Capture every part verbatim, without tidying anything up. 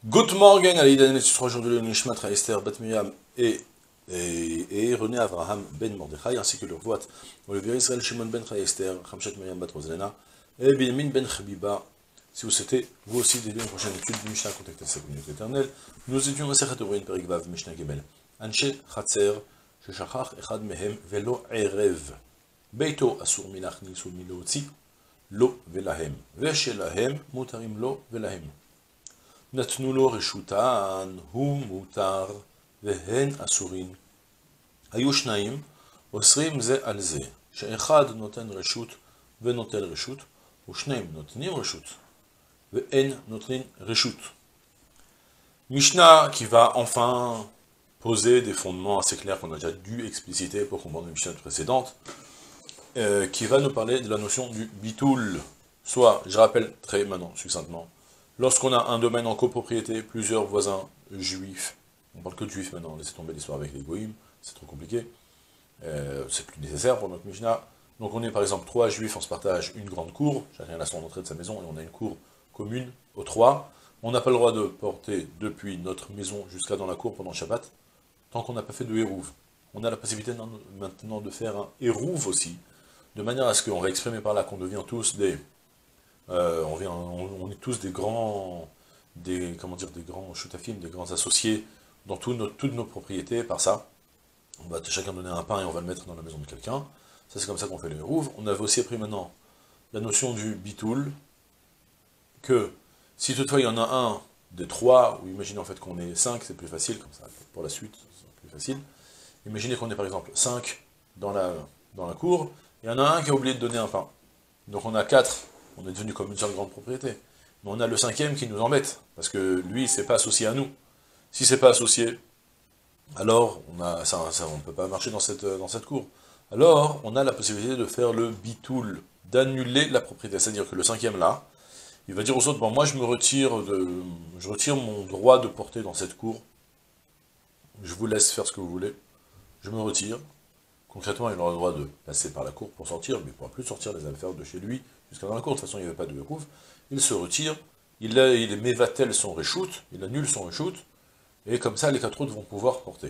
Good morning, Alidan, ce sera aujourd'hui le Nishmat Esther Bat Miriam et, et, et René Avraham Ben Mordechai, ainsi que le roi, le vieux Israël Shimon Ben Esther, Hamshat Miriam Bat Roselena, et Binyamin Ben Chabiba. Si vous souhaitez, vous aussi, dédier une prochaine étude du Mishnah, contactez sa communauté éternelle. Nous étions à Sechet Orin, Perik Vav, Mishnah Gebel. Anshe Chatzer, Sheshachach Echad Mehem, Velo Erev. Beito Asur Milach Nisul Milotzi, Lo Velahem. Veshelahem, Mutarim Lo Velahem. נתנו לו רשותן, הוא מותר, והן אסורין. היו שניים, אוסרים זה על זה, שאחד נותן רשות ונוטל רשות, ושניהם נותנים רשות, ואין נותנים רשות. Mishnah qui va enfin poser des fondements assez clairs qu'on a déjà dû expliciter pour comprendre les Mishnah précédentes, euh, qui va nous parler de la notion du bitoul. Soit, je rappelle très maintenant, succinctement, lorsqu'on a un domaine en copropriété, plusieurs voisins juifs, on parle que de juifs maintenant, laissez tomber l'histoire avec les goïms, c'est trop compliqué, euh, c'est plus nécessaire pour notre Mishnah. Donc on est par exemple trois juifs, on se partage une grande cour, chacun a son entrée de sa maison, et on a une cour commune aux trois. On n'a pas le droit de porter depuis notre maison jusqu'à dans la cour pendant Shabbat, tant qu'on n'a pas fait de hérouve. On a la possibilité maintenant de faire un hérouve aussi, de manière à ce qu'on va exprimer par là qu'on devient tous des... Euh, on, vient, on, on est tous des grands, des, comment dire, des grands shutafim, des grands associés dans tout nos, toutes nos propriétés, par ça. On va chacun donner un pain et on va le mettre dans la maison de quelqu'un. Ça, c'est comme ça qu'on fait le hérouve. On avait aussi appris maintenant la notion du bitoul, que si toutefois il y en a un des trois, ou imaginez en fait qu'on est cinq, c'est plus facile, comme ça, pour la suite, c'est plus facile. Imaginez qu'on est par exemple cinq dans la, dans la cour, et il y en a un qui a oublié de donner un pain. Donc on a quatre. On est devenu comme une seule grande propriété. Mais on a le cinquième qui nous embête, parce que lui, il s'est pas associé à nous. Si c'est pas associé, alors on a, ça, ça, on ne peut pas marcher dans cette, dans cette cour. Alors, on a la possibilité de faire le bitoul, d'annuler la propriété. C'est-à-dire que le cinquième là, il va dire aux autres, bon, moi je me retire, de, je retire mon droit de porter dans cette cour, je vous laisse faire ce que vous voulez, je me retire. Concrètement, il aura le droit de passer par la cour pour sortir, mais il ne pourra plus sortir les affaires de chez lui jusqu'à dans la cour. De toute façon, il n'y avait pas de hérouve. Il se retire, il, a, il mévatel son reshoot, il annule son reshoot, et comme ça, les quatre autres vont pouvoir porter.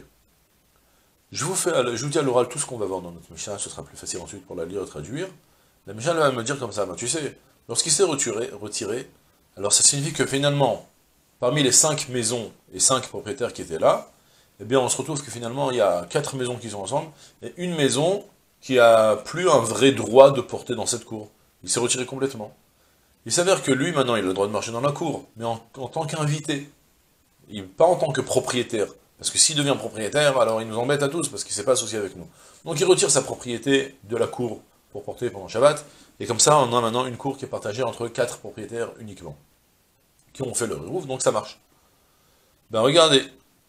Je vous, fais, je vous dis à l'oral tout ce qu'on va voir dans notre Mishnah, ce sera plus facile ensuite pour la lire et traduire. La Mishnah va me dire comme ça, ben, tu sais, lorsqu'il s'est retiré, retiré, alors ça signifie que finalement, parmi les cinq maisons et cinq propriétaires qui étaient là, eh bien on se retrouve que finalement il y a quatre maisons qui sont ensemble, et une maison qui a plus un vrai droit de porter dans cette cour. Il s'est retiré complètement. Il s'avère que lui, maintenant, il a le droit de marcher dans la cour, mais en, en tant qu'invité, pas en tant que propriétaire. Parce que s'il devient propriétaire, alors il nous embête à tous, parce qu'il ne s'est pas associé avec nous. Donc il retire sa propriété de la cour pour porter pendant Shabbat, et comme ça, on a maintenant une cour qui est partagée entre quatre propriétaires uniquement, qui ont fait leur hérouve, donc ça marche. Ben regardez,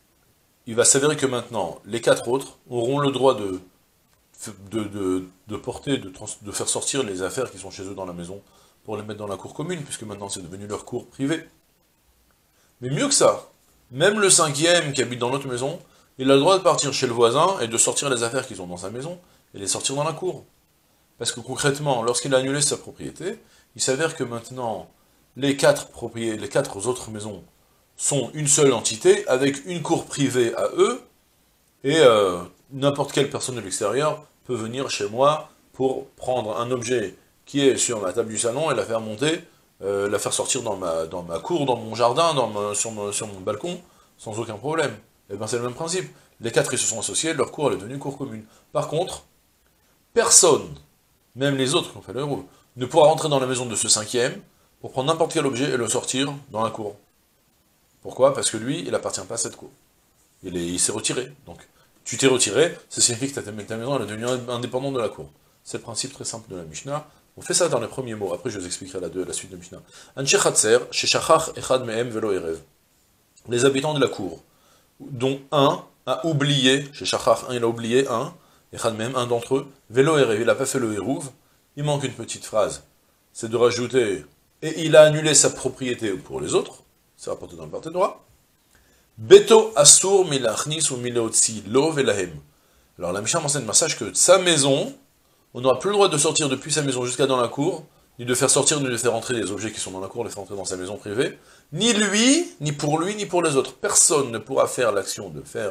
il va s'avérer que maintenant, les quatre autres auront le droit de, de, de, de porter, de, trans, de faire sortir les affaires qui sont chez eux dans la maison, pour les mettre dans la cour commune, puisque maintenant c'est devenu leur cour privée. Mais mieux que ça, même le cinquième qui habite dans notre maison, il a le droit de partir chez le voisin et de sortir les affaires qu'ils ont dans sa maison, et les sortir dans la cour. Parce que concrètement, lorsqu'il a annulé sa propriété, il s'avère que maintenant, les quatre, propriétés, les quatre autres maisons sont une seule entité, avec une cour privée à eux, et euh, n'importe quelle personne de l'extérieur peut venir chez moi pour prendre un objet qui est sur ma table du salon et la faire monter, euh, la faire sortir dans ma, dans ma cour, dans mon jardin, dans ma, sur, mon, sur mon balcon, sans aucun problème. Et bien c'est le même principe. Les quatre ils se sont associés, leur cour elle est devenue cour commune. Par contre, personne, même les autres qui ont fait leur hérouve, ne pourra rentrer dans la maison de ce cinquième pour prendre n'importe quel objet et le sortir dans la cour. Pourquoi? Parce que lui, il appartient pas à cette cour. Il, il s'est retiré. Donc, tu t'es retiré, ça signifie que ta, ta maison elle est devenue indépendante de la cour. C'est le principe très simple de la Mishnah. On fait ça dans les premiers mots, après je vous expliquerai la, la suite de Mishnah. Anshe Chatzer, Sheshachach Echad Mehem Velo Erev. Les habitants de la cour, dont un a oublié, Sheshachach, un il a oublié, un, Echad Mehem, un d'entre eux, Velo Erev, il n'a pas fait le hérouve, il manque une petite phrase, c'est de rajouter, et il a annulé sa propriété pour les autres, c'est rapporté dans le parti droit. Beto Asur Milachnis ou Mileotzi Lo Velahem. Alors la Mishnah m'enseigne un message que sa maison, on n'aura plus le droit de sortir depuis sa maison jusqu'à dans la cour, ni de faire sortir, ni de faire entrer les objets qui sont dans la cour, les faire entrer dans sa maison privée, ni lui, ni pour lui, ni pour les autres. Personne ne pourra faire l'action de faire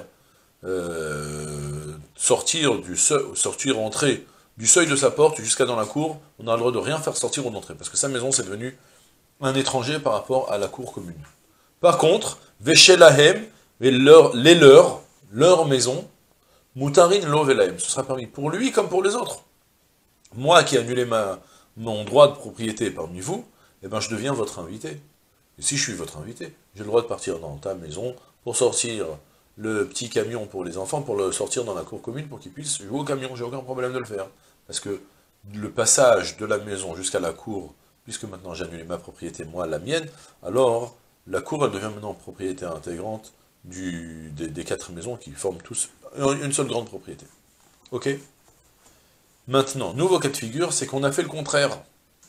euh, sortir, du seuil, sortir, entrer du seuil de sa porte jusqu'à dans la cour. On n'a le droit de rien faire sortir ou d'entrer, parce que sa maison, c'est devenu un étranger par rapport à la cour commune. Par contre, Veshelahem, et leur, les leurs, leur maison, Moutarin lo velahem, ce sera permis pour lui comme pour les autres. Moi qui ai annulé ma, mon droit de propriété parmi vous, eh ben je deviens votre invité. Et si je suis votre invité, j'ai le droit de partir dans ta maison pour sortir le petit camion pour les enfants, pour le sortir dans la cour commune pour qu'ils puissent jouer au camion. J'ai aucun problème de le faire. Parce que le passage de la maison jusqu'à la cour, puisque maintenant j'ai annulé ma propriété, moi la mienne, alors la cour elle devient maintenant propriété intégrante du, des, des quatre maisons qui forment tous une seule grande propriété. Ok? Maintenant, nouveau cas de figure, c'est qu'on a fait le contraire.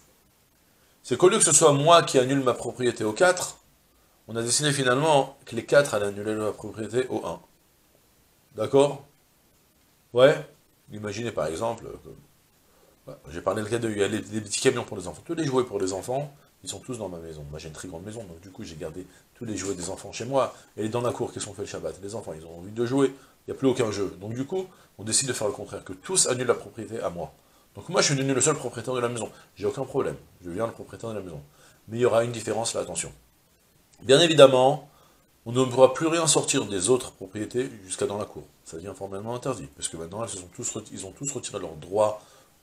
C'est qu'au lieu que ce soit moi qui annule ma propriété aux quatre, on a décidé finalement que les quatre allaient annuler leur propriété au un. D'accord? Ouais? Imaginez par exemple, euh, j'ai parlé le cas de, il y a les, des petits camions pour les enfants. Tous les jouets pour les enfants, ils sont tous dans ma maison. Moi j'ai une très grande maison, donc du coup j'ai gardé tous les jouets des enfants chez moi. Et dans la cour, qu'est-ce qu'on fait le Shabbat? Les enfants, ils ont envie de jouer, il n'y a plus aucun jeu. Donc du coup, on décide de faire le contraire, que tous annulent la propriété à moi. Donc moi je suis devenu le seul propriétaire de la maison. J'ai aucun problème, je deviens le propriétaire de la maison. Mais il y aura une différence là, attention. Bien évidemment, on ne pourra plus rien sortir des autres propriétés jusqu'à dans la cour. Ça devient formellement interdit, parce que maintenant elles se sont tous, ils ont tous retiré leur droit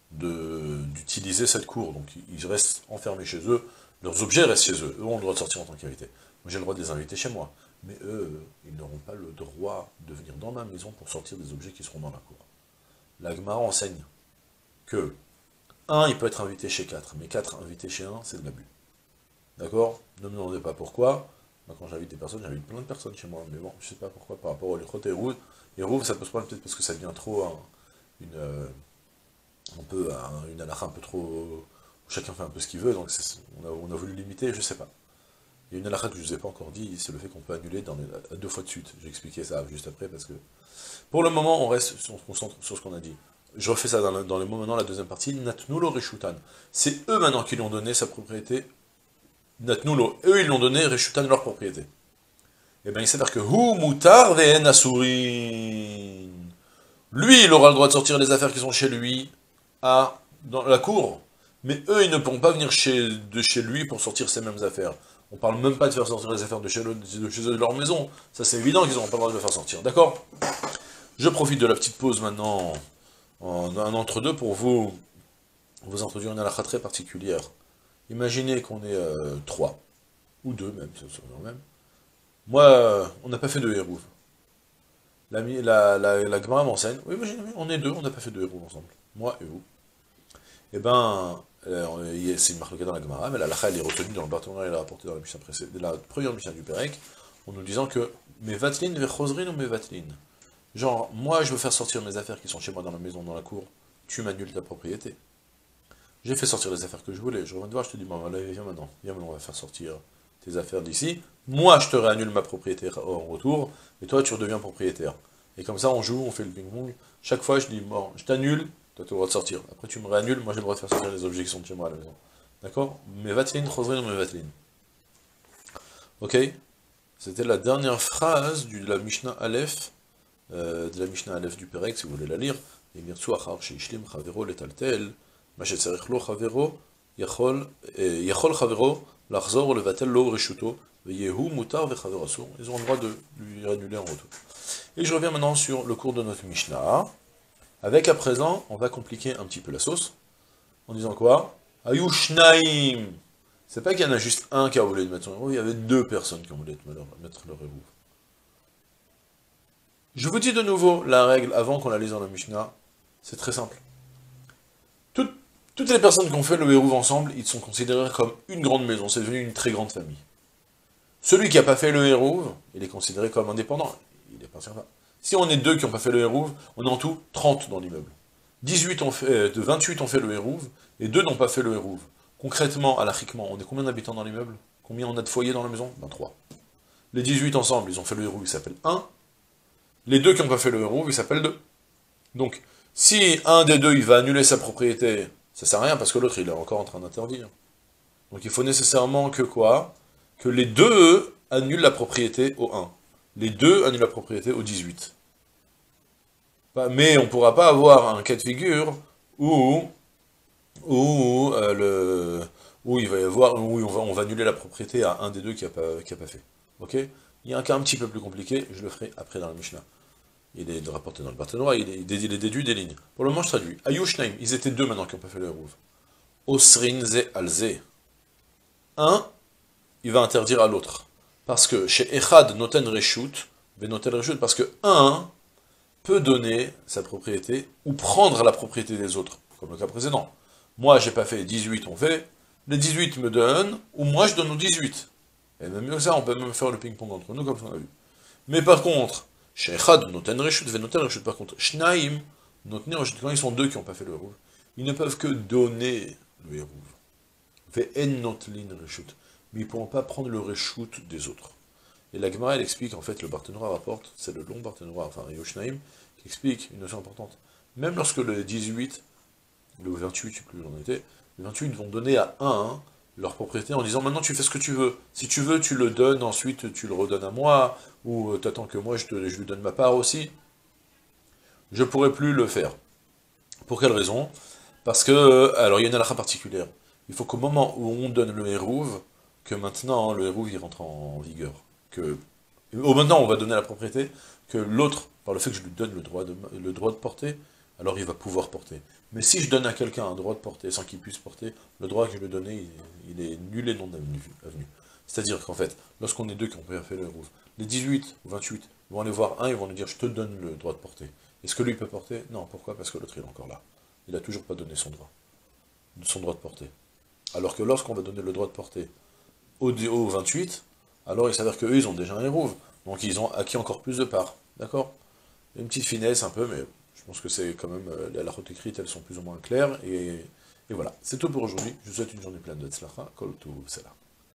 d'utiliser cette cour, donc ils restent enfermés chez eux, leurs objets restent chez eux, eux ont le droit de sortir en tant qu'invités. Moi j'ai le droit de les inviter chez moi, mais eux, ils n'auront pas le droit de venir dans ma maison pour sortir des objets qui seront dans la cour. La Gemara enseigne que un, il peut être invité chez quatre, mais quatre invités chez un, c'est de l'abus. D'accord? Ne me demandez pas pourquoi. Moi, quand j'invite des personnes, j'invite plein de personnes chez moi, mais bon, je sais pas pourquoi, par rapport aux Lichot et Rouv. Et Rouv, ça pose problème peut-être parce que ça devient trop hein, une, euh, un peu, un, une halakha un peu trop, où chacun fait un peu ce qu'il veut, donc on a, on a voulu limiter, je sais pas. Il y a une halakha que je ne vous ai pas encore dit, c'est le fait qu'on peut annuler dans les, deux fois de suite. J'ai expliqué ça juste après, parce que, pour le moment, on reste, on se concentre sur ce qu'on a dit. Je refais ça dans, le, dans les mots maintenant, la deuxième partie, Natnulo Reshutan. C'est eux maintenant qui lui ont donné sa propriété. Natnulo, eux ils l'ont donné, Reshutan leur propriété. Et bien il s'avère que Hu Mutar Ve'en Asurin. Lui, il aura le droit de sortir les affaires qui sont chez lui à dans la cour. Mais eux, ils ne pourront pas venir chez, de chez lui pour sortir ces mêmes affaires. On parle même pas de faire sortir les affaires de chez, le, de chez eux, de leur maison. Ça c'est évident qu'ils n'auront pas le droit de le faire sortir. D'accord? Je profite de la petite pause maintenant, en un entre-deux, pour vous, vous introduire une halakha très particulière. Imaginez qu'on est euh, trois, ou deux même, ça serait même. Moi, euh, on n'a pas fait de hérouv. La, la, la, la Gemara m'enseigne, oui, imaginez, on est deux, on n'a pas fait de hérouv ensemble. Moi et vous. Eh ben, euh, c'est une marque dans la Gemara, mais la halakha elle est retenue dans le partenariat, elle est rapportée dans la Mishnah précédente, la première Mishnah du Pérec, en nous disant que mes vatlin vechosrin ou mes vatlin. Genre, moi je veux faire sortir mes affaires qui sont chez moi dans la maison, dans la cour, tu m'annules ta propriété. J'ai fait sortir les affaires que je voulais, je reviens te voir, je te dis, bon, allez, viens maintenant, viens maintenant, on va faire sortir tes affaires d'ici, moi je te réannule ma propriété en retour, et toi tu redeviens propriétaire. Et comme ça on joue, on fait le ping-pong, chaque fois je dis, bon, je t'annule, toi tu as le droit de sortir, après tu me réannules, moi j'ai le droit de faire sortir les objets qui sont de chez moi à la maison. D'accord? Mes vatlin, chosrin ou mes vatlin. Ok? C'était la dernière phrase de la Mishnah Aleph, euh, de la Mishnah Aleph du Pérec, si vous voulez la lire, et mirtsu achar sheishlim chavero letaltel, מה שצריך לו חברו, יכול, יכול חברו לחזור ולבטל לו רשותו, ויהו מותר וחבר אסור. Ils ont le droit de lui annuler en retour. Et je reviens maintenant sur le cours de notre Mishnah, avec à présent, on va compliquer un petit peu la sauce, en disant quoi? Ayu shnaim. C'est pas qu'il y en a juste un qui a voulu mettre son héros, il y avait deux personnes qui ont voulu mettre leur héros. Je vous dis de nouveau la règle avant qu'on la lise dans la Mishnah, c'est très simple. Toutes, toutes les personnes qui ont fait le hérouv ensemble, ils sont considérés comme une grande maison, c'est devenu une très grande famille. Celui qui n'a pas fait le hérouv, il est considéré comme indépendant, il n'appartient pas. Si on est deux qui n'ont pas fait le hérouv, on est en tout trente dans l'immeuble. dix-huit ont fait, euh, de vingt-huit ont fait le hérouv, et deux n'ont pas fait le hérouv. Concrètement, alachiquement, on est combien d'habitants dans l'immeuble? Combien on a de foyers dans la maison? Ben trois. Les dix-huit ensemble, ils ont fait le hérouv, ils s'appellent un. Les deux qui n'ont pas fait le hérouv, ils s'appellent deux. Donc, si un des deux, il va annuler sa propriété Ça sert à rien parce que l'autre il est encore en train d'interdire. Donc il faut nécessairement que quoi? Que les deux annulent la propriété au un. Les deux annulent la propriété au dix-huit. Mais on ne pourra pas avoir un cas de figure où, où, euh, le, où il va y avoir, où on va, on va annuler la propriété à un des deux qui n'a pas, qui a pas fait. Ok? Il y a un cas un petit peu plus compliqué, je le ferai après dans la Mishnah. Il est rapporté dans le Barthénois, il est, il est déduit des lignes. Pour le moment, je traduis. Ayushnaim, ils étaient deux maintenant qui n'ont pas fait le Hérouv. Osrin ze alze. Un, il va interdire à l'autre. Parce que chez Echad noten reshut, venoten reshut, parce que un peut donner sa propriété ou prendre la propriété des autres, comme le cas précédent. Moi, j'ai pas fait dix-huit, on fait, les dix-huit me donnent, ou moi je donne aux dix-huit. Et même mieux que ça, on peut même faire le ping-pong entre nous, comme on a vu. Mais par contre, chez Echad noten reshut, venoten reshut, par contre, Shnaim, noten reshut, quand ils sont deux qui n'ont pas fait le Hérouv, ils ne peuvent que donner le Hérouv. Ve'en notlin reshut. Mais ils ne pourront pas prendre le reshut des autres. Et la Gemara, elle explique, en fait, le Barthénois rapporte, c'est le long Barthénois, enfin Yoshnaim, qui explique une notion importante. Même lorsque le dix-huit, le vingt-huit, je ne sais plus où j'en étais, le vingt-huit vont donner à un leur propriété en disant maintenant tu fais ce que tu veux. Si tu veux, tu le donnes, ensuite tu le redonnes à moi, ou tu attends que moi je, te, je lui donne ma part aussi. Je ne pourrai plus le faire. Pour quelle raison? Parce que, alors il y a une halakha particulière. Il faut qu'au moment où on donne le Hérouv, que maintenant le Hérouv il rentre en vigueur. Que, au maintenant on va donner la propriété, que l'autre, par le fait que je lui donne le droit de, le droit de porter, alors il va pouvoir porter. Mais si je donne à quelqu'un un droit de porter sans qu'il puisse porter, le droit que je lui ai donné, il, il est nul et non avenu. C'est-à-dire qu'en fait, lorsqu'on est deux qui ont fait le Hérouv, les dix-huit ou vingt-huit vont aller voir un, ils vont lui dire je te donne le droit de porter. Est-ce que lui peut porter? Non, pourquoi? Parce que l'autre il est encore là. Il n'a toujours pas donné son droit, son droit de porter. Alors que lorsqu'on va donner le droit de porter au, au vingt-huit, alors il s'avère qu'eux, ils ont déjà un Hérouv. Donc ils ont acquis encore plus de parts. D'accord? Une petite finesse un peu, mais je pense que c'est quand même, euh, la route écrite, elles sont plus ou moins claires. Et, et voilà. C'est tout pour aujourd'hui. Je vous souhaite une journée pleine de tzlacha. Kol tuv, salam.